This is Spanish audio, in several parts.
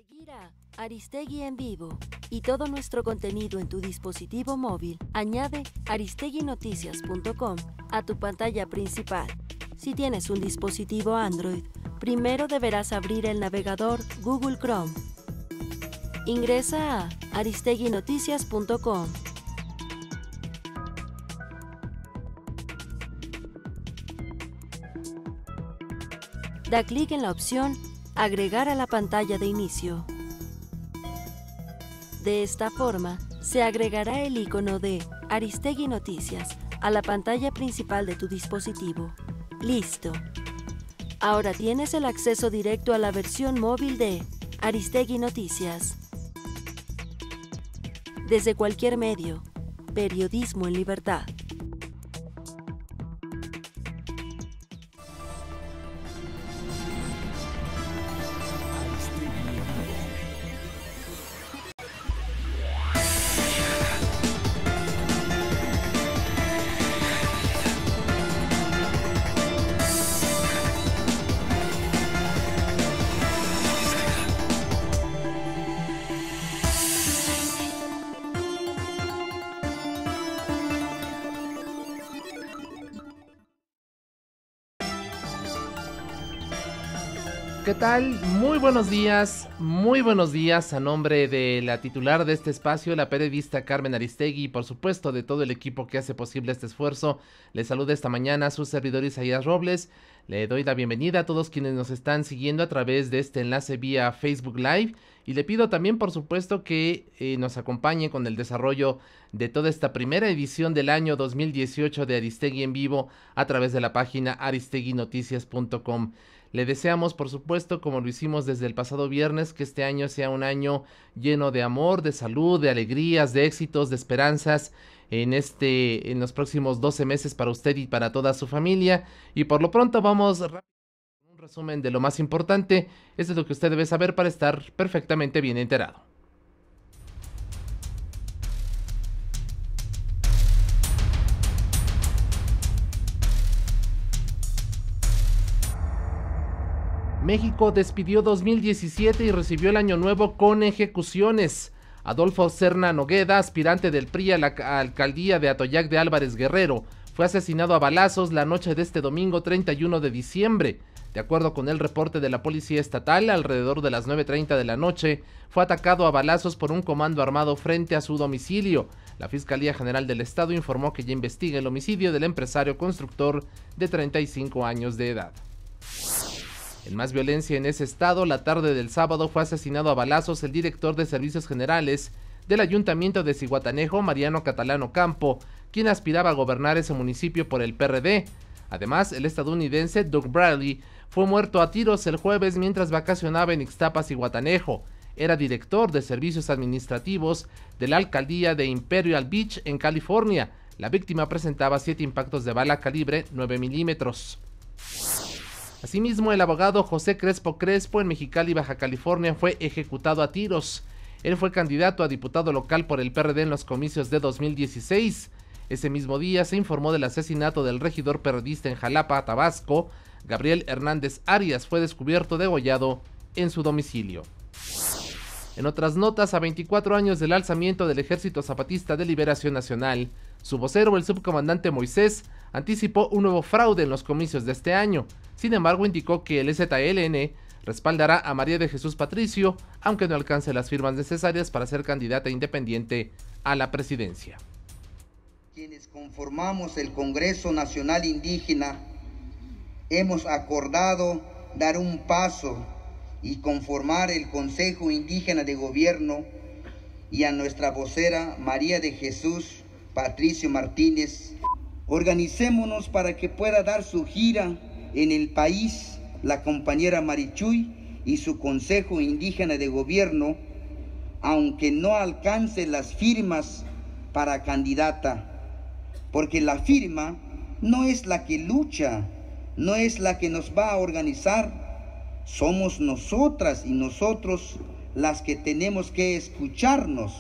seguir a Aristegui en vivo y todo nuestro contenido en tu dispositivo móvil, añade aristeguinoticias.com a tu pantalla principal. Si tienes un dispositivo Android, primero deberás abrir el navegador Google Chrome. Ingresa a aristeguinoticias.com. Da clic en la opción Agregar a la pantalla de inicio. De esta forma, se agregará el icono de Aristegui Noticias a la pantalla principal de tu dispositivo. ¡Listo! Ahora tienes el acceso directo a la versión móvil de Aristegui Noticias. Desde cualquier medio. Periodismo en libertad. ¿Qué tal? Muy buenos días a nombre de la titular de este espacio, la periodista Carmen Aristegui y por supuesto de todo el equipo que hace posible este esfuerzo. Les saluda esta mañana a su servidor Isaías Robles. Le doy la bienvenida a todos quienes nos están siguiendo a través de este enlace vía Facebook Live y le pido también por supuesto que nos acompañe con el desarrollo de toda esta primera edición del año 2018 de Aristegui en vivo a través de la página aristeguinoticias.com. Le deseamos, por supuesto, como lo hicimos desde el pasado viernes, que este año sea un año lleno de amor, de salud, de alegrías, de éxitos, de esperanzas en los próximos 12 meses para usted y para toda su familia. Y por lo pronto vamos rápido con un resumen de lo más importante. Esto es lo que usted debe saber para estar perfectamente bien enterado. México despidió 2017 y recibió el año nuevo con ejecuciones. Adolfo Serna Nogueda, aspirante del PRI a la alcaldía de Atoyac de Álvarez Guerrero, fue asesinado a balazos la noche de este domingo 31 de diciembre. De acuerdo con el reporte de la Policía Estatal, alrededor de las 9:30 de la noche, fue atacado a balazos por un comando armado frente a su domicilio. La Fiscalía General del Estado informó que ya investiga el homicidio del empresario constructor de 35 años de edad. En más violencia en ese estado, la tarde del sábado fue asesinado a balazos el director de Servicios Generales del Ayuntamiento de Zihuatanejo, Mariano Catalano Campo, quien aspiraba a gobernar ese municipio por el PRD. Además, el estadounidense Doug Bradley fue muerto a tiros el jueves mientras vacacionaba en Ixtapa, Zihuatanejo. Era director de Servicios Administrativos de la alcaldía de Imperial Beach, en California. La víctima presentaba 7 impactos de bala calibre 9 milímetros. Asimismo, el abogado José Crespo en Mexicali, Baja California, fue ejecutado a tiros. Él fue candidato a diputado local por el PRD en los comicios de 2016. Ese mismo día se informó del asesinato del regidor perredista en Jalapa, Tabasco. Gabriel Hernández Arias fue descubierto degollado en su domicilio. En otras notas, a 24 años del alzamiento del Ejército Zapatista de Liberación Nacional, su vocero, el subcomandante Moisés, anticipó un nuevo fraude en los comicios de este año. Sin embargo, indicó que el EZLN respaldará a María de Jesús Patricio, aunque no alcance las firmas necesarias para ser candidata independiente a la presidencia. Quienes conformamos el Congreso Nacional Indígena hemos acordado dar un paso y conformar el Consejo Indígena de Gobierno, y a nuestra vocera María de Jesús Patricio Martínez. Organicémonos para que pueda dar su gira en el país la compañera Marichuy y su Consejo Indígena de Gobierno, aunque no alcance las firmas para candidata, porque la firma no es la que lucha, no es la que nos va a organizar. Somos nosotras y nosotros las que tenemos que escucharnos.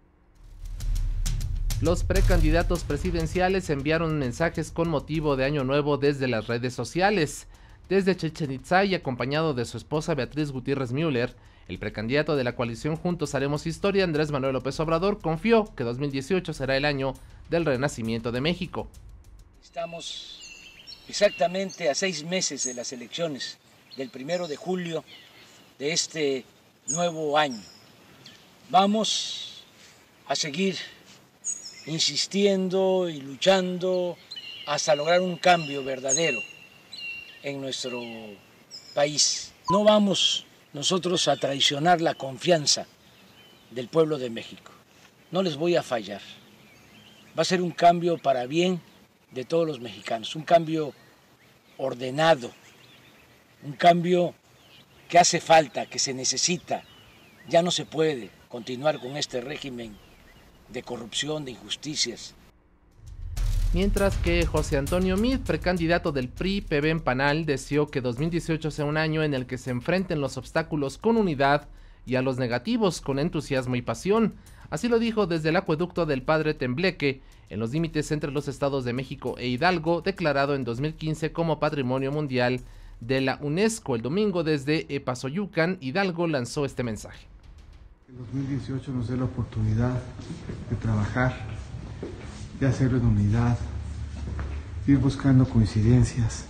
Los precandidatos presidenciales enviaron mensajes con motivo de Año Nuevo desde las redes sociales. Desde Chichén Itzá y acompañado de su esposa Beatriz Gutiérrez Müller, El precandidato de la coalición Juntos Haremos Historia, Andrés Manuel López Obrador, confió que 2018 será el año del renacimiento de México. Estamos exactamente a 6 meses de las elecciones del 1 de julio de este nuevo año. Vamos a seguir insistiendo y luchando hasta lograr un cambio verdadero en nuestro país. No vamos nosotros a traicionar la confianza del pueblo de México. No les voy a fallar. Va a ser un cambio para bien de todos los mexicanos, un cambio ordenado, un cambio que hace falta, que se necesita. Ya no se puede continuar con este régimen de corrupción, de injusticias. Mientras que José Antonio Meade, precandidato del PRI-PB en Panal, deseó que 2018 sea un año en el que se enfrenten los obstáculos con unidad y a los negativos con entusiasmo y pasión. Así lo dijo desde el acueducto del Padre Tembleque, en los límites entre los estados de México e Hidalgo, declarado en 2015 como Patrimonio Mundial de la UNESCO. El domingo desde Epazoyucan, Hidalgo, lanzó este mensaje. El 2018 nos dé la oportunidad de trabajar, de hacerlo en unidad, de ir buscando coincidencias,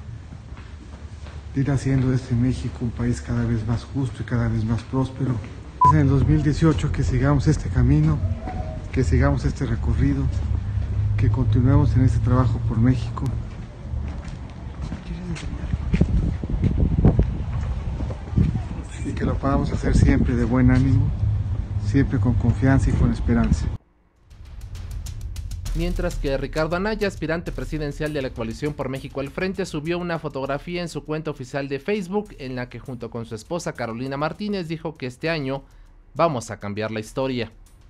de ir haciendo de este México un país cada vez más justo y cada vez más próspero. Es en el 2018 que sigamos este camino, que sigamos este recorrido, que continuemos en este trabajo por México. Y que lo podamos hacer siempre de buen ánimo, siempre con confianza y con esperanza. Mientras que Ricardo Anaya, aspirante presidencial de la Coalición por México al Frente, subió una fotografía en su cuenta oficial de Facebook en la que junto con su esposa Carolina Martínez dijo que este año vamos a cambiar la historia.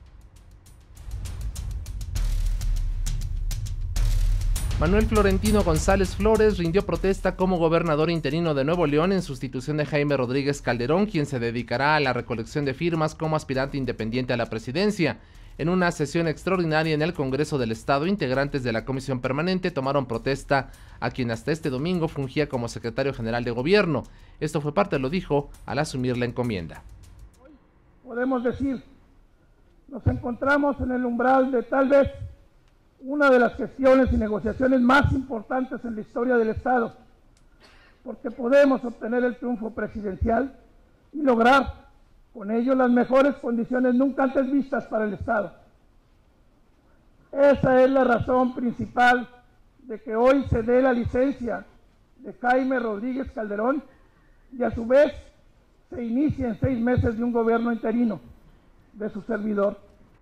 Manuel Florentino González Flores rindió protesta como gobernador interino de Nuevo León en sustitución de Jaime Rodríguez Calderón, quien se dedicará a la recolección de firmas como aspirante independiente a la presidencia. En una sesión extraordinaria en el Congreso del Estado, integrantes de la Comisión Permanente tomaron protesta a quien hasta este domingo fungía como secretario general de gobierno. Esto fue parte, lo dijo, al asumir la encomienda. Hoy podemos decir, nos encontramos en el umbral de tal vez una de las gestiones y negociaciones más importantes en la historia del Estado, porque podemos obtener el triunfo presidencial y lograr con ello las mejores condiciones nunca antes vistas para el Estado. Esa es la razón principal de que hoy se dé la licencia de Jaime Rodríguez Calderón y a su vez se inicie en 6 meses de un gobierno interino de su servidor.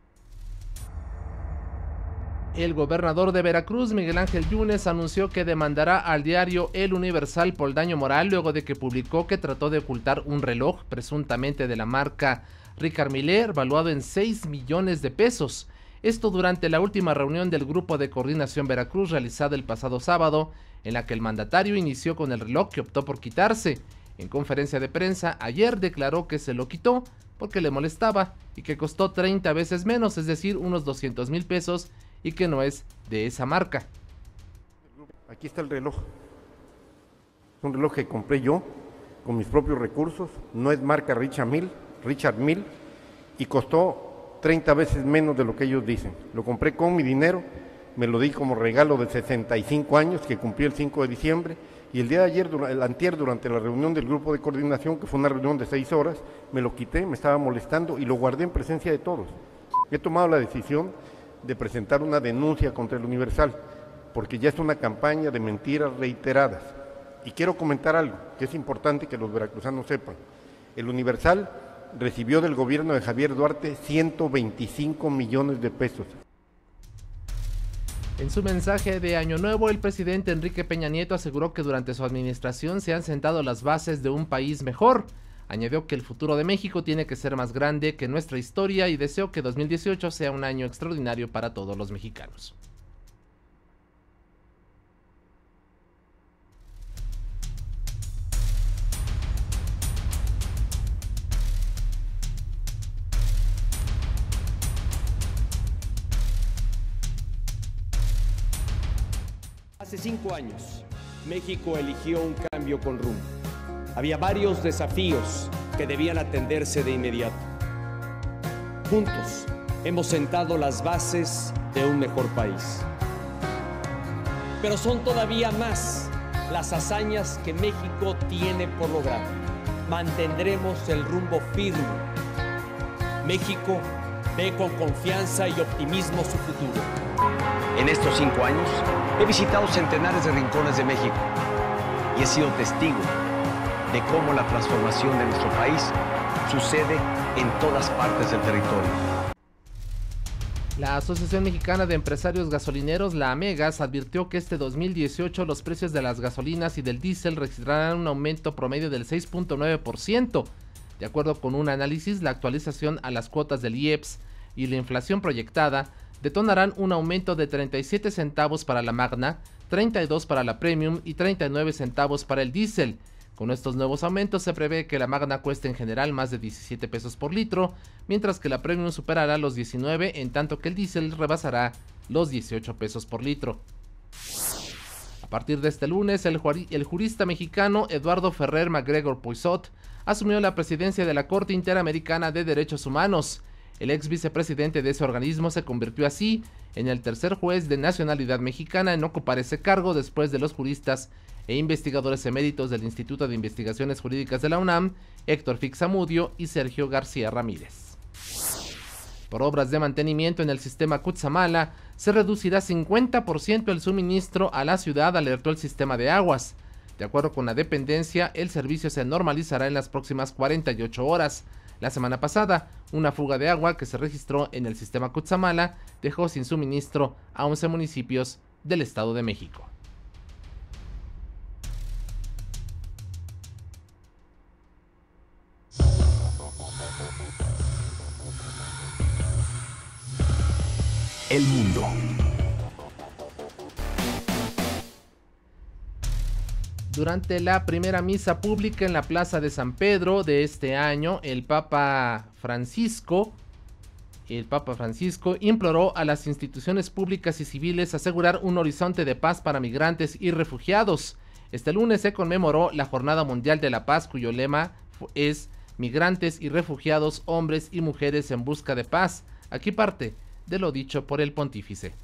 El gobernador de Veracruz, Miguel Ángel Yunes, anunció que demandará al diario El Universal por daño moral luego de que publicó que trató de ocultar un reloj presuntamente de la marca Ricard Miller valuado en 6 millones de pesos. Esto durante la última reunión del Grupo de Coordinación Veracruz realizada el pasado sábado, en la que el mandatario inició con el reloj que optó por quitarse. En conferencia de prensa ayer declaró que se lo quitó porque le molestaba y que costó 30 veces menos, es decir, unos 200,000 pesos, y que no es de esa marca. Aquí está el reloj. Es un reloj que compré yo con mis propios recursos, no es marca Richard Mille, y costó 30 veces menos de lo que ellos dicen. Lo compré con mi dinero, me lo di como regalo de 65 años que cumplí el 5 de diciembre, y el día de ayer, antier, durante la reunión del grupo de coordinación, que fue una reunión de 6 horas, me lo quité, me estaba molestando y lo guardé en presencia de todos. He tomado la decisión de presentar una denuncia contra el Universal, porque ya es una campaña de mentiras reiteradas. Y quiero comentar algo que es importante que los veracruzanos sepan. El Universal recibió del gobierno de Javier Duarte 125 millones de pesos. En su mensaje de Año Nuevo, el presidente Enrique Peña Nieto aseguró que durante su administración se han sentado las bases de un país mejor. Añadió que el futuro de México tiene que ser más grande que nuestra historia y deseó que 2018 sea un año extraordinario para todos los mexicanos. Hace 5 años, México eligió un cambio con rumbo. Había varios desafíos que que debían atenderse de inmediato. Juntos hemos sentado las bases de un mejor país. Pero son todavía más las hazañas que México tiene por lograr. Mantendremos el rumbo firme. México ve con confianza y optimismo su futuro. En estos 5 años he visitado centenares de rincones de México y he sido testigo de cómo la transformación de nuestro país sucede en todas partes del territorio. La Asociación Mexicana de Empresarios Gasolineros, la AMEGAS, advirtió que este 2018 los precios de las gasolinas y del diésel registrarán un aumento promedio del 6.9%. De acuerdo con un análisis, la actualización a las cuotas del IEPS y la inflación proyectada detonarán un aumento de 37 centavos para la Magna, 32 para la Premium y 39 centavos para el diésel. Con estos nuevos aumentos se prevé que la Magna cueste en general más de 17 pesos por litro, mientras que la Premium superará los 19, en tanto que el diésel rebasará los 18 pesos por litro. A partir de este lunes, el jurista mexicano Eduardo Ferrer MacGregor Poisot asumió la presidencia de la Corte Interamericana de Derechos Humanos. El ex vicepresidente de ese organismo se convirtió así en el tercer juez de nacionalidad mexicana en ocupar ese cargo después de los juristas e investigadores eméritos del Instituto de Investigaciones Jurídicas de la UNAM, Héctor Fixamudio y Sergio García Ramírez. Por obras de mantenimiento en el sistema Cutzamala, se reducirá 50% el suministro a la ciudad, alertó el sistema de aguas. De acuerdo con la dependencia, el servicio se normalizará en las próximas 48 horas. La semana pasada, una fuga de agua que se registró en el sistema Cutzamala dejó sin suministro a 11 municipios del Estado de México. El mundo. Durante la primera misa pública en la Plaza de San Pedro de este año, el Papa Francisco imploró a las instituciones públicas y civiles asegurar un horizonte de paz para migrantes y refugiados. Este lunes se conmemoró la Jornada Mundial de la Paz, cuyo lema es Migrantes y refugiados, hombres y mujeres en busca de paz. Aquí parte de lo dicho por el pontífice.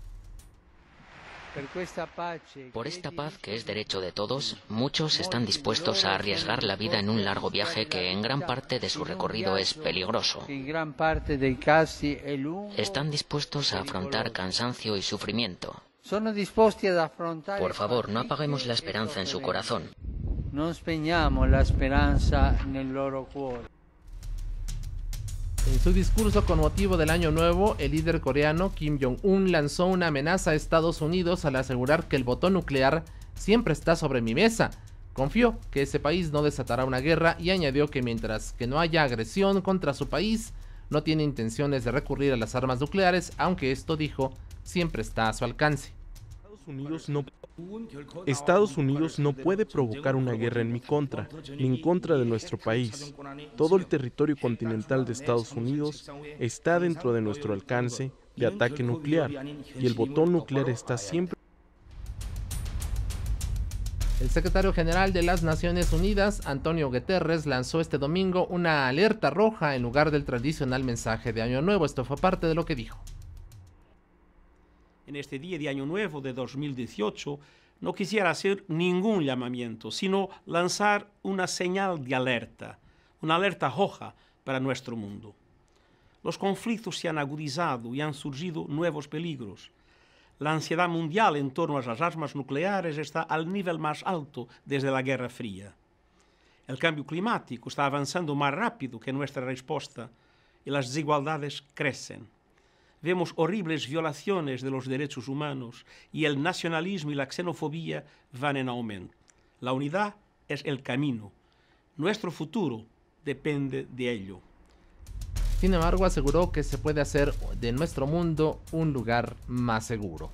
Por esta paz, que es derecho de todos, muchos están dispuestos a arriesgar la vida en un largo viaje que en gran parte de su recorrido es peligroso. Están dispuestos a afrontar cansancio y sufrimiento. Por favor, no apaguemos la esperanza en su corazón. No spegniamo la speranza nel loro cuore. En su discurso con motivo del Año Nuevo, el líder coreano Kim Jong-un lanzó una amenaza a Estados Unidos al asegurar que el botón nuclear siempre está sobre mi mesa. Confió que ese país no desatará una guerra y añadió que mientras que no haya agresión contra su país, no tiene intenciones de recurrir a las armas nucleares, aunque esto, dijo, siempre está a su alcance. Estados Unidos no puede provocar una guerra en mi contra, ni en contra de nuestro país. Todo el territorio continental de Estados Unidos está dentro de nuestro alcance de ataque nuclear, y el botón nuclear está siempre. El secretario general de las Naciones Unidas, Antonio Guterres, lanzó este domingo una alerta roja en lugar del tradicional mensaje de Año Nuevo. Esto fue parte de lo que dijo. En este día de Año Nuevo de 2018, no quisiera hacer ningún llamamiento, sino lanzar una señal de alerta, una alerta roja para nuestro mundo. Los conflictos se han agudizado y han surgido nuevos peligros. La ansiedad mundial en torno a las armas nucleares está al nivel más alto desde la Guerra Fría. El cambio climático está avanzando más rápido que nuestra respuesta y las desigualdades crecen. Vemos horribles violaciones de los derechos humanos y el nacionalismo y la xenofobia van en aumento. La unidad es el camino. Nuestro futuro depende de ello. Sin embargo, aseguró que se puede hacer de nuestro mundo un lugar más seguro.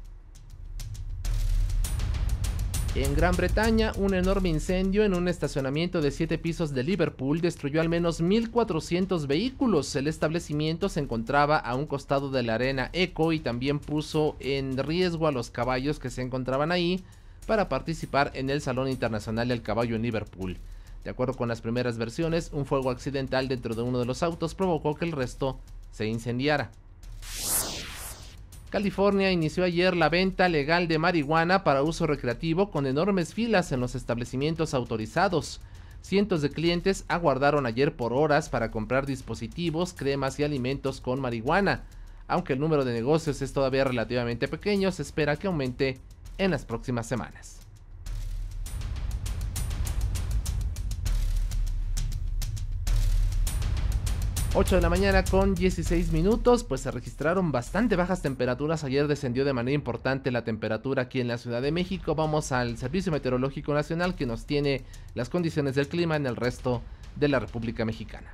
En Gran Bretaña, un enorme incendio en un estacionamiento de 7 pisos de Liverpool destruyó al menos 1.400 vehículos. El establecimiento se encontraba a un costado de la arena Eco y también puso en riesgo a los caballos que se encontraban ahí para participar en el Salón Internacional del Caballo en Liverpool. De acuerdo con las primeras versiones, un fuego accidental dentro de uno de los autos provocó que el resto se incendiara. California inició ayer la venta legal de marihuana para uso recreativo con enormes filas en los establecimientos autorizados. Cientos de clientes aguardaron ayer por horas para comprar dispositivos, cremas y alimentos con marihuana. Aunque el número de negocios es todavía relativamente pequeño, se espera que aumente en las próximas semanas. 8 de la mañana con 16 minutos, pues se registraron bastante bajas temperaturas. Ayer descendió de manera importante la temperatura aquí en la Ciudad de México. Vamos al Servicio Meteorológico Nacional, que nos tiene las condiciones del clima en el resto de la República Mexicana.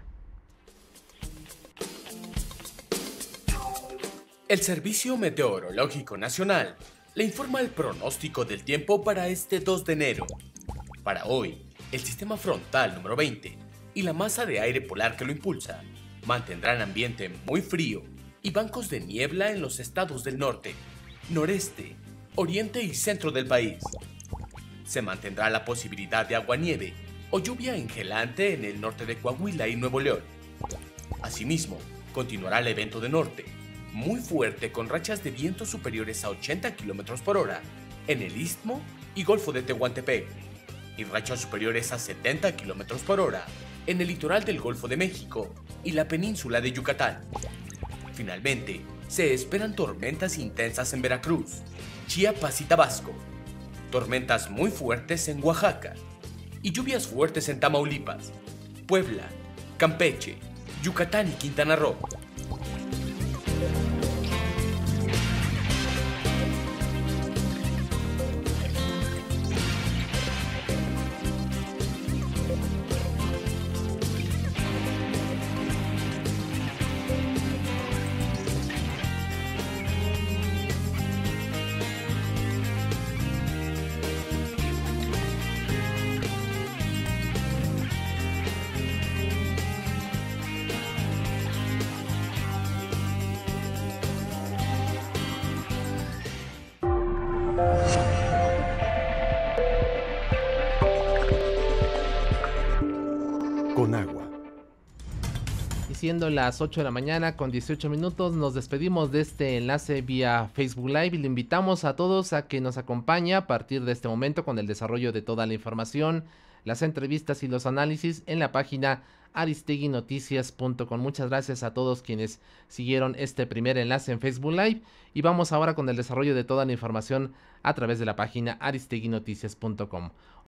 El Servicio Meteorológico Nacional le informa el pronóstico del tiempo para este 2 de enero. Para hoy, el sistema frontal número 20 y la masa de aire polar que lo impulsa mantendrán ambiente muy frío y bancos de niebla en los estados del norte, noreste, oriente y centro del país. Se mantendrá la posibilidad de aguanieve o lluvia engelante en el norte de Coahuila y Nuevo León. Asimismo, continuará el evento de norte, muy fuerte con rachas de viento superiores a 80 km por hora en el Istmo y Golfo de Tehuantepec, y rachas superiores a 70 km por hora en el litoral del Golfo de México y la península de Yucatán. Finalmente, se esperan tormentas intensas en Veracruz, Chiapas y Tabasco, tormentas muy fuertes en Oaxaca y lluvias fuertes en Tamaulipas, Puebla, Campeche, Yucatán y Quintana Roo. Con agua. Y siendo las 8 de la mañana con 18 minutos, nos despedimos de este enlace vía Facebook Live y le invitamos a todos a que nos acompañe a partir de este momento con el desarrollo de toda la información, las entrevistas y los análisis en la página aristeguinoticias.com. Muchas gracias a todos quienes siguieron este primer enlace en Facebook Live y vamos ahora con el desarrollo de toda la información a través de la página aristeguinoticias.com.